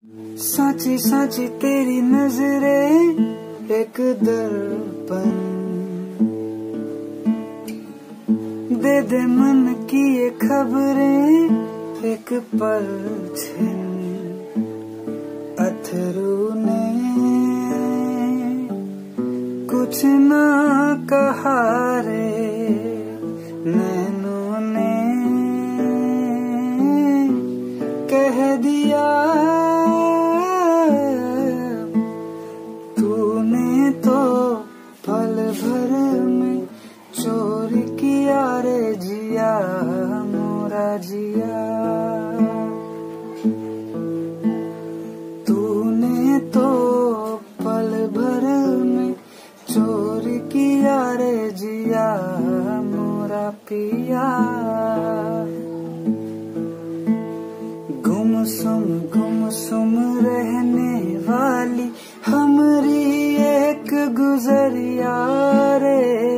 साची साची तेरी नजरें एक दर्पण दे दे मन की ये खबरें एक परछन अथरू ने कुछ ना कहा रे नैनों ने कह दिया तूने तो पल भर में चोरी किया रे जिया मोरा जिया तूने तो पल भर में चोरी किया रे जिया मोरा पिया गुमसुम रहने वाली हमारी एक गुजरिया रे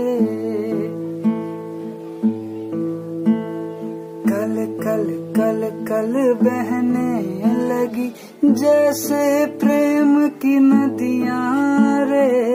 कल बहने लगी जैसे प्रेम की नदियां रे